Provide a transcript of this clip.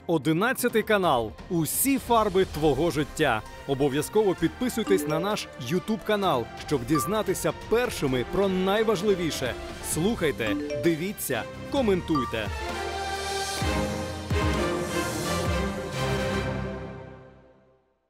11 канал. Усі фарби твого життя. Обов'язково підписуйтесь на наш YouTube канал, щоб дізнатися першими про найважливіше. Слухайте, дивіться, коментуйте.